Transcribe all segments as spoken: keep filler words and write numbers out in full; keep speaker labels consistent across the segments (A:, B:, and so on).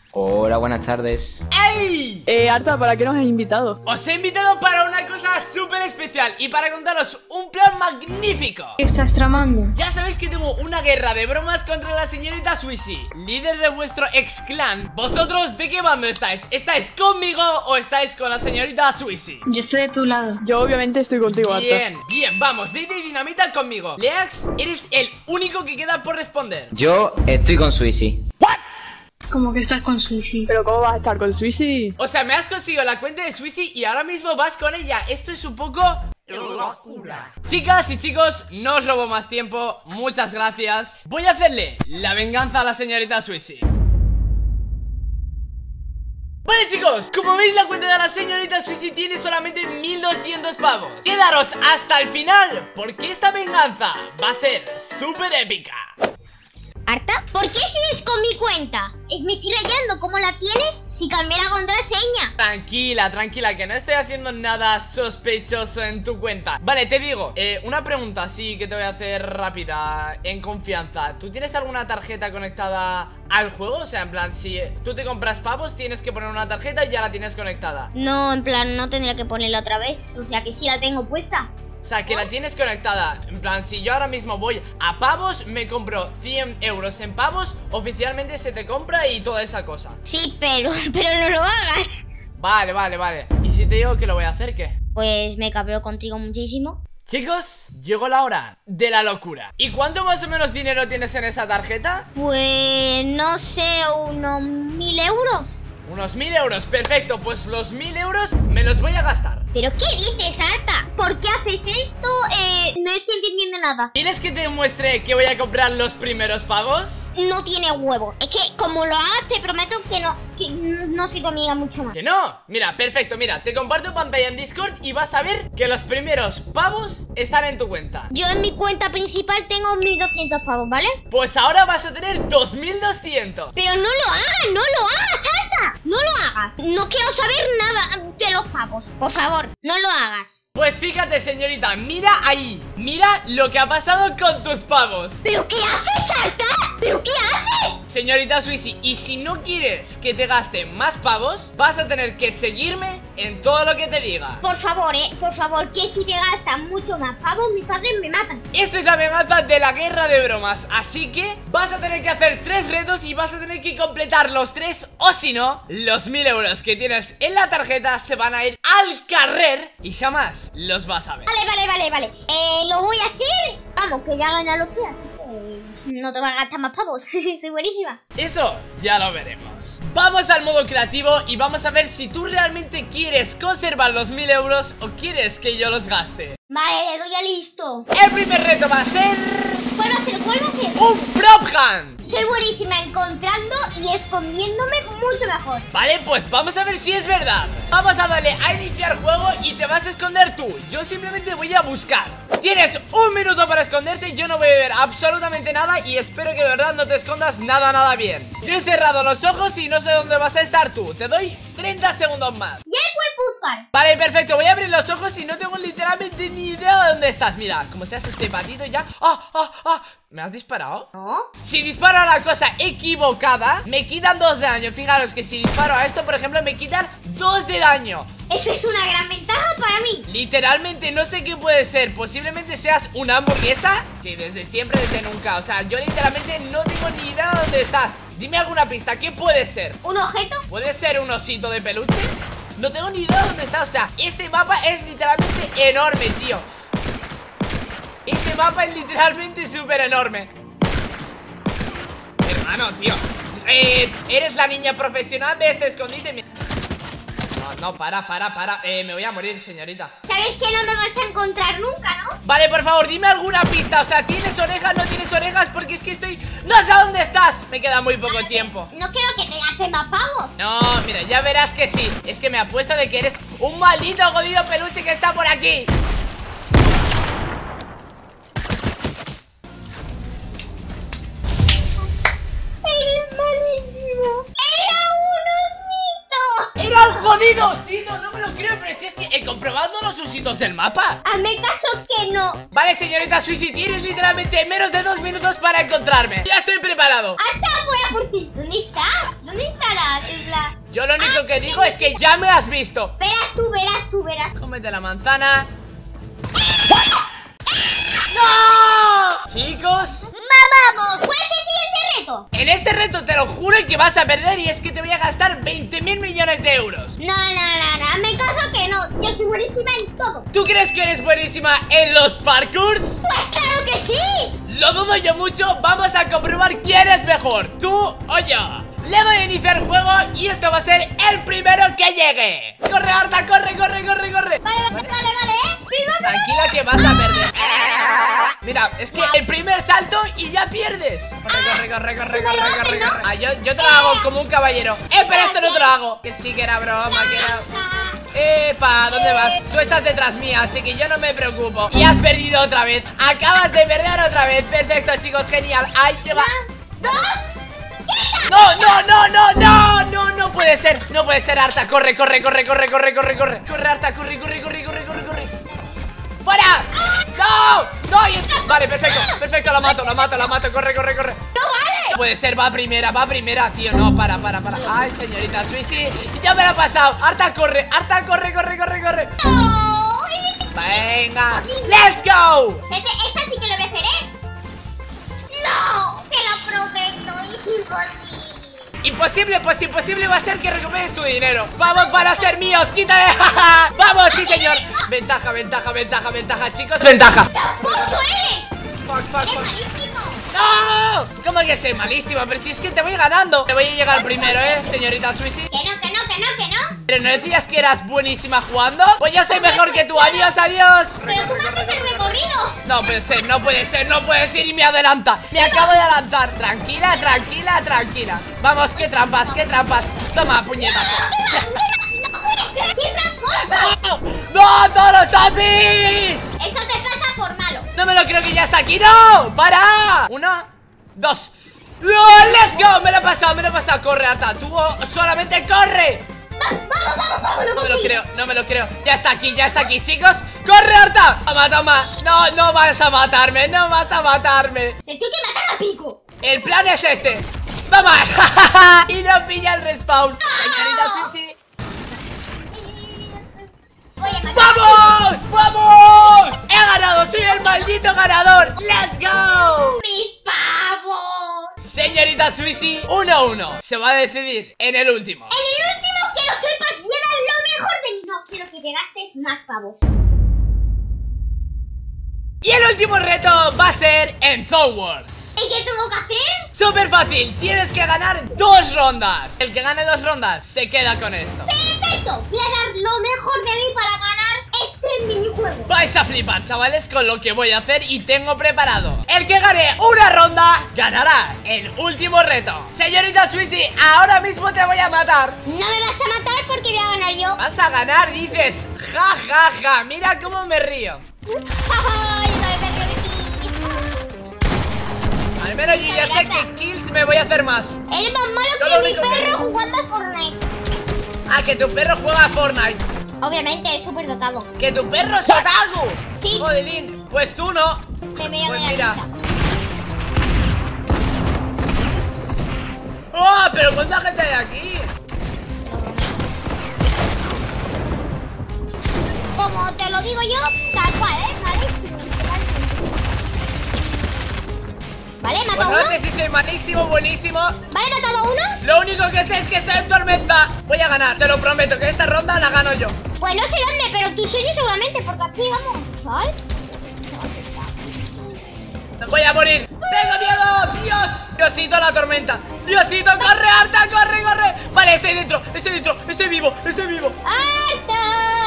A: Hola, buenas tardes.
B: ¡Ey!
C: Eh, Arta, ¿para qué nos has invitado?
B: Os he invitado para una cosa súper especial y para contaros un plan magnífico.
D: ¿Qué estás tramando?
B: Ya sabéis que tengo una guerra de bromas contra la señorita Swissi, líder de vuestro ex clan. ¿Vosotros de qué bando estáis? ¿Estáis conmigo o estáis con la señorita Swissi?
D: Yo estoy de tu lado.
C: Yo obviamente estoy contigo, Arta.
B: Bien, bien, vamos, Lady Dinamita conmigo. Leax, eres el único que queda por responder.
A: Yo estoy con Swissi.
D: ¿Cómo que estás con Swissi?
C: Pero ¿cómo vas a estar con Swissi?
B: O sea, me has conseguido la cuenta de Swissi y ahora mismo vas con ella. Esto es un poco locura. Chicas y chicos, no os robo más tiempo. Muchas gracias. Voy a hacerle la venganza a la señorita Swissi. Vale chicos, como veis la cuenta de la señorita Swissi tiene solamente mil doscientos pavos. Quedaros hasta el final porque esta venganza va a ser súper épica.
E: Arta, ¿por qué sigues con mi cuenta? Me estoy rayando, ¿cómo la tienes? Si cambié la contraseña.
B: Tranquila, tranquila, que no estoy haciendo nada sospechoso en tu cuenta. Vale, te digo, eh, una pregunta así que te voy a hacer rápida, en confianza. ¿Tú tienes alguna tarjeta conectada al juego? O sea, en plan, si tú te compras pavos, tienes que poner una tarjeta y ya la tienes conectada.
E: No, en plan, no tendría que ponerla otra vez. O sea que sí la tengo puesta.
B: O sea, que la tienes conectada. En plan, si yo ahora mismo voy a pavos, me compro cien euros en pavos, oficialmente se te compra y toda esa cosa.
E: Sí, pero, pero no lo hagas.
B: Vale, vale, vale. ¿Y si te digo que lo voy a hacer, qué?
E: Pues me cabreo contigo muchísimo.
B: Chicos, llegó la hora de la locura. ¿Y cuánto más o menos dinero tienes en esa tarjeta?
E: Pues no sé, unos mil euros.
B: Unos mil euros, perfecto. Pues los mil euros me los voy a gastar.
E: ¿Pero qué dices, Arta? ¿Por qué haces esto? Eh, no estoy entendiendo nada.
B: ¿Quieres que te muestre que voy a comprar los primeros pavos?
E: No tiene huevo. Es que como lo hagas, te prometo que no, que no soy tu amiga mucho más.
B: ¿Que no? Mira, perfecto, mira, te comparto pantalla en Discord y vas a ver que los primeros pavos están en tu cuenta.
E: Yo en mi cuenta principal tengo mil doscientos pavos, ¿vale?
B: Pues ahora vas a tener dos mil doscientos.
E: Pero no lo hagas, no lo hagas, Arta. No lo hagas. No quiero saber nada de los pavos. Por favor, no lo hagas.
B: Pues fíjate, señorita, mira ahí. Mira lo que ha pasado con tus pavos.
E: ¿Pero qué haces, Arta? ¿Pero qué haces?
B: Señorita Swissi, y si no quieres que te gaste más pavos, vas a tener que seguirme en todo lo que te diga.
E: Por favor, eh, por favor, que si te gastan mucho más pavos, mis padres me matan.
B: Esta es la venganza de la guerra de bromas. Así que vas a tener que hacer tres retos y vas a tener que completar los tres. O si no, los mil euros que tienes en la tarjeta se van a ir al carrer y jamás los vas a ver.
E: Vale, vale, vale, vale. Eh, lo voy a hacer. Vamos, que ya gané los tres, así que no te van a gastar más pavos. Soy buenísima.
B: Eso ya lo veremos. Vamos al modo creativo y vamos a ver si tú realmente quieres conservar los mil euros o quieres que yo los gaste.
E: Vale, le doy a listo.
B: El primer reto va a ser...
E: ¿Cuál va a ser? ¿Cuál va a ser?
B: ¡un prop hunt!
E: Soy buenísima encontrando y escondiéndome mucho mejor.
B: Vale, pues vamos a ver si es verdad. Vamos a darle a iniciar juego y te vas a esconder tú. Yo simplemente voy a buscar. Tienes un minuto para esconderte. Yo no voy a ver absolutamente nada y espero que de verdad no te escondas nada, nada bien. Yo he cerrado los ojos y no sé dónde vas a estar tú. Te doy treinta segundos más.
E: Ya me puedes buscar.
B: Vale, perfecto, voy a abrir los ojos y no tengo literalmente ni idea de dónde estás. Mira, como seas este patito ya. ¡Ah, ah, ah! ¿Me has disparado?
E: No.
B: Si disparo a la cosa equivocada, me quitan dos de daño. Fijaros que si disparo a esto, por ejemplo, me quitan dos de daño.
E: Eso es una gran ventaja para mí.
B: Literalmente no sé qué puede ser. Posiblemente seas una hamburguesa. Sí, desde siempre, desde nunca. O sea, yo literalmente no tengo ni idea de dónde estás. Dime alguna pista, ¿qué puede ser?
E: ¿Un objeto?
B: ¿Puede ser un osito de peluche? No tengo ni idea de dónde está. O sea, este mapa es literalmente enorme, tío. Este mapa es literalmente súper enorme. Hermano, tío, eh, eres la niña profesional de este escondite. No, no, para, para, para eh, me voy a morir, señorita.
E: Sabes que no me vas a encontrar nunca, ¿no?
B: Vale, por favor, dime alguna pista. O sea, ¿tienes orejas? ¿No tienes orejas? Porque es que estoy... ¡no sé dónde estás! Me queda muy poco tiempo.
E: No quiero que te gaste más pavos.
B: No, mira, ya verás que sí. Es que me apuesto de que eres un maldito jodido peluche que está por aquí. ¡Era un jodido osito! No me lo creo, pero si es que he comprobado los ositos del mapa.
E: Hazme caso que no.
B: Vale, señorita Swissi, tienes literalmente menos de dos minutos para encontrarme. Ya estoy preparado.
E: Hasta voy a por ti. ¿Dónde estás? ¿Dónde estarás?
B: Yo lo único que digo es que ya me has visto.
E: Verás tú, verás tú, verás.
B: Cómete la manzana. ¡No! Chicos,
E: ¡Vamos! ¿Cuál es el siguiente reto?
B: en este reto te lo juro que vas a perder. Y es que te voy a gastar veinte mil millones de euros.
E: No, no, no, no, hazme caso que no. Yo soy buenísima en todo.
B: ¿Tú crees que eres buenísima en los parkours?
E: Pues claro que sí.
B: Lo dudo yo mucho. Vamos a comprobar quién es mejor, tú o yo. Le doy a iniciar juego y esto va a ser el primero que llegue. Corre, Arta, corre, corre, corre, corre.
E: Vale, vale, vale, vale, ¿eh? ¡Viva!
B: Tranquila que vas a perder. Mira, es que el primer salto y ya pierdes. Corre, corre, corre, corre, corre, corre, corre. Ah, yo, yo te lo hago como un caballero. Eh, pero esto no te lo hago. Que sí que era broma, que era... Epa, ¿dónde vas? Tú estás detrás mía, así que yo no me preocupo. Y has perdido otra vez. Acabas de perder otra vez. Perfecto, chicos, genial. Ahí llega.
E: ¡Dos!
B: No, no, no, no, no, no, no puede ser. No puede ser, Arta. Corre, corre, corre, corre, corre, corre, corre. Corre, Arta, corre, corre, corre, corre, corre, corre. ¡Fuera! ¡No! ¡No! Y- Vale, perfecto, perfecto, la mato, la mato, la mato. Corre, corre, corre.
E: ¡No vale!
B: No puede ser, va a primera, va a primera, tío. No, para, para, para. Ay, señorita Swishy, ya me lo ha pasado. Arta, corre, Arta, corre, corre, corre, corre.
E: ¡No!
B: Venga, let's go.
E: Este, esta sí que lo voy a hacer, ¿eh? ¡No! Te lo prometo, es imposible.
B: Imposible, pues imposible va a ser que recuperes tu dinero. Vamos para ser míos, quítale. Vamos, sí señor. Ventaja, ventaja, ventaja, ventaja, chicos. Ventaja.
E: ¡Tramposo eres!
B: Fuck, fuck,
E: ¡Eres
B: fuck.
E: malísimo!
B: ¡No! ¿Cómo que soy malísimo? Pero si es que te voy ganando. Te voy a llegar primero, ¿eh, señorita Swishy?
E: Que no, que no, que no, que no.
B: ¿Pero no decías que eras buenísima jugando? Pues yo soy mejor que tú, adiós, adiós.
E: Pero tú me haces el recorrido.
B: No puede ser, no puede ser, no puede ser y me adelanta. Me acabo de adelantar. Tranquila, tranquila, tranquila. Vamos, qué trampas, qué trampas. Toma, puñeta.
E: ¡No puede ser! ¡Qué tramposo!
B: ¡No! ¡No, todos los zombies!
E: Eso te pasa por malo.
B: No me lo creo que ya está aquí, ¡no! ¡Para! Una, dos. ¡Oh, let's go! Me lo he pasado, me lo he pasado. Corre, Arta, tú solamente corre.
E: ¡Vamos, vamos, vamos!
B: No me lo creo, no me lo creo. Ya está aquí, ya está aquí, chicos. ¡Corre, Arta! Toma, toma. No, no vas a matarme, no vas a matarme.
E: Te tengo que matar a pico.
B: El plan es este. ¡Vamos! Y no pilla el respawn. Señorita Swishy.
E: Voy a matar.
B: ¡Vamos! ¡Vamos! ¡He ganado! ¡Soy el maldito ganador! ¡Let's go!
E: ¡Mis pavos!
B: Señorita Swishy, uno a uno. Se va a decidir en el último.
E: En el último, que lo sepas bien, es lo mejor de mí. No quiero que te gastes más pavos.
B: Y el último reto va a ser en Zone Wars.
E: ¿Y qué tengo que hacer?
B: Súper fácil, tienes que ganar dos rondas. El que gane dos rondas se queda con esto.
E: Perfecto. Voy a dar lo mejor de mí para ganar este minijuego.
B: Vais a flipar, chavales, con lo que voy a hacer y tengo preparado. El que gane una ronda ganará el último reto. Señorita Swishy, ahora mismo te voy a matar.
E: No me vas a matar porque voy a ganar yo.
B: Vas a ganar, dices. Ja, ja, ja. Mira cómo me río.
E: Ay, no me río de ti.
B: Al menos yo ya sé que kills me voy a hacer más.
E: Eres más malo
B: Yo
E: que
B: lo
E: mi
B: único que-
E: perro jugando a Fortnite.
B: Ah, que tu perro juega a Fortnite.
E: Obviamente, es súper dotado.
B: Que tu perro es otaku.
E: Sí.
B: Jodelín, pues tú no.
E: Se me llama
B: Pues
E: la
B: mira.
E: risa.
B: ¡Oh! Pero ¿cuánta gente hay aquí?
E: Como te lo digo yo, tal cual, ¿eh? ¿Vale? Vale,
B: Pues
E: matado
B: no
E: uno.
B: sé si soy malísimo o buenísimo.
E: Vale, matado uno.
B: Lo único que sé es que estoy en tormenta. Voy a ganar, te lo prometo, que esta ronda la gano yo.
E: Pues no sé dónde, pero tú sueño seguramente, porque aquí vamos, ¿sabes?
B: Voy a morir. ¡Tengo miedo! ¡Dios! Diosito, la tormenta. Diosito, corre, Arta, corre, corre. Vale, estoy dentro, estoy dentro, estoy vivo, estoy vivo.
E: ¡Arta!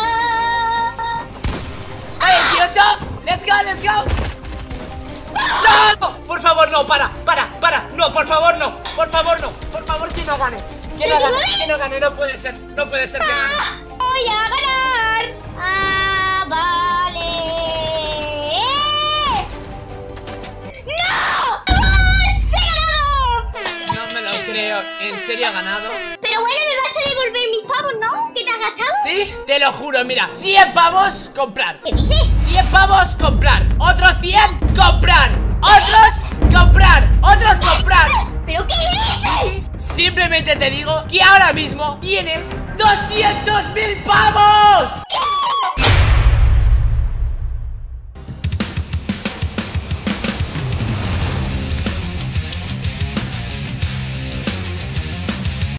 B: ¡Vale, dieciocho! ¡Let's go, let's go! ¡No! Por favor, no, para, para, para. No, por favor, no. Por favor, no. Por favor, que no gane. Que no gane, que no gane. No puede ser, no puede ser que gane.
E: ¡Voy a ganar! ¡Ah, vale! ¡Eh! ¡No! ¡Ah, sí he ganado!
B: No me lo creo. ¿En serio ha ganado?
E: Pero bueno, me vas a devolver mis pavos, ¿no? ¿Que te has gastado?
B: Sí, te lo juro, mira. cien pavos, comprar.
E: ¿Qué dices?
B: cien pavos, comprar. Otros cien, comprar. Otros, comprar. Otros, comprar.
E: ¿Pero qué dices?
B: Simplemente te digo que ahora mismo tienes doscientos mil pavos.